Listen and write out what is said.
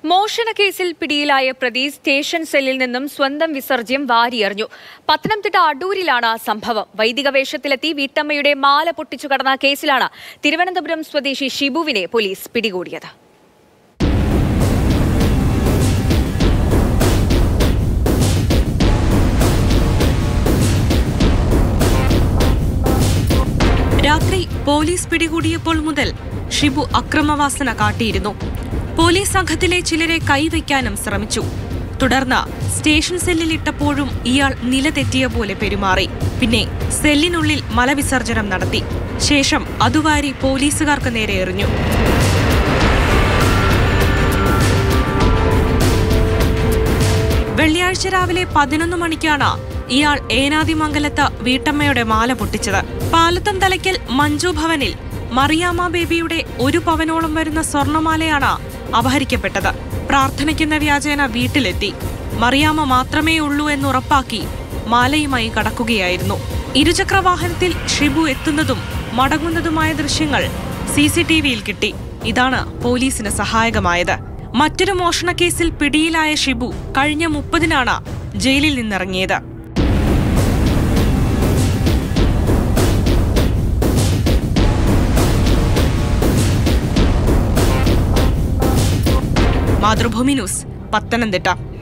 മോഷണ കേസിൽ പിടിയിലായ പ്രതി സ്റ്റേഷൻ സെല്ലിൽ നിന്നും സ്വന്തം വിസർജ്യം വാരിയെറിഞ്ഞു. പത്തനംതിട്ട അടൂരിലാണ് സംഭവം. വൈദിക വേഷത്തിലെത്തി വീട്ടമ്മയുടെ മാല പൊട്ടിച്ചു കടന്ന കേസിലാണ് തിരുവനന്തപുരം സ്വദേശി ഷിബുവിനെ പോലീസ് പിടികൂടിയത്. രാത്രി പോലീസ് പിടികൂടിയപ്പോൾ മുതൽ ഷിബു അക്രമവാസന കാട്ടിയിരുന്നു. പോലീസ് സംഘത്തിലെ ചിലരെ കൈവയ്ക്കാനും ശ്രമിച്ചു. തുടർന്ന് സ്റ്റേഷൻ സെല്ലിലിട്ടപ്പോഴും ഇയാൾ നിലതെറ്റിയ പോലെ പെരുമാറി. പിന്നെ സെല്ലിനുള്ളിൽ മലവിസർജനം നടത്തി. ശേഷം അതുവാരി പോലീസുകാർക്ക് നേരെ എറിഞ്ഞു. വെള്ളിയാഴ്ച രാവിലെ 11 മണിക്കാണ് ഇയാൾ ഏനാദിമംഗലത്ത് വീട്ടമ്മയുടെ മാല പൊട്ടിച്ചത്. പാലത്തം തലയ്ക്കൽ മഞ്ജു ഭവനിൽ മറിയാമ്മ ബേബിയുടെ 1 പവനോളം വരുന്ന സ്വർണമാലയാണ് അപഹരിക്കപ്പെട്ടത്. പ്രാർത്ഥനയ്ക്കെന്ന വ്യാജേന വീട്ടിലെത്തി. മറിയാമ്മ മാത്രമേ ഉള്ളൂ എന്നുറപ്പാക്കി മാലയുമായി കടക്കുകയായിരുന്നു. ഇരുചക്രവാഹനത്തിൽ ഷിബു എത്തുന്നതും മടങ്ങുന്നതുമായ ദൃശ്യങ്ങൾ CCTVയിൽ കിട്ടി. ഇതാണ് പോലീസിന് സഹായകമായത്. മറ്റൊരു മോഷണക്കേസിൽ പിടിയിലായ ഷിബു കഴിഞ്ഞ 30-നാണ് ജയിലിൽ നിന്നിറങ്ങിയത്. മാതൃഭൂമി ന്യൂസ്, പത്തനംതിട്ട.